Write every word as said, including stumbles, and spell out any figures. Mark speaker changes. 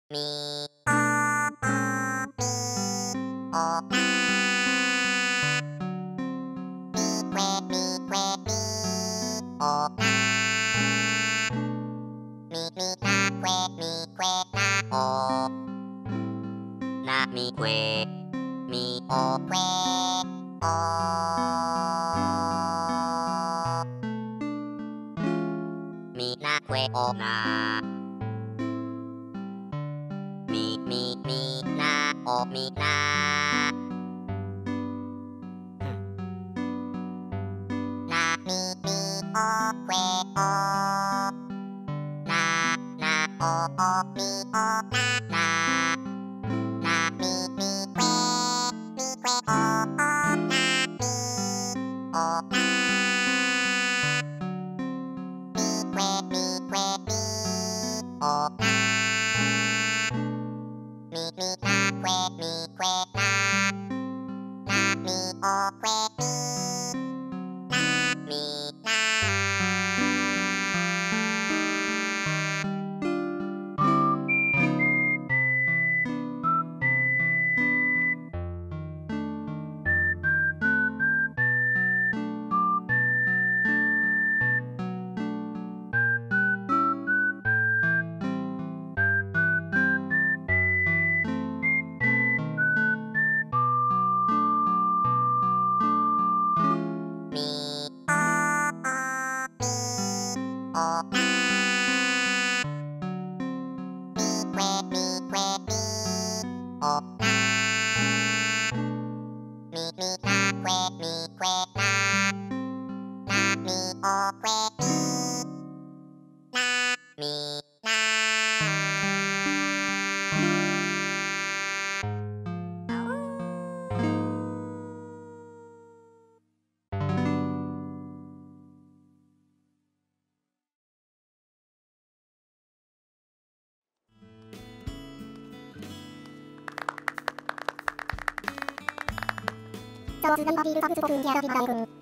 Speaker 1: みおおみおなみくえみくえみおなみみなくえみくえなおなみくえみおくえおみなくえおなみみみなおみななみみおくえおななおおみおなななみみくえみくえおおなみおなみくえみくえみおなみみなくえみくえななみおくえみなみなみおおみおなみくえみくえみおなみみなくえみくえななみおくえみなみな
Speaker 2: 上手なビールタブツボくんギャラビバダイくん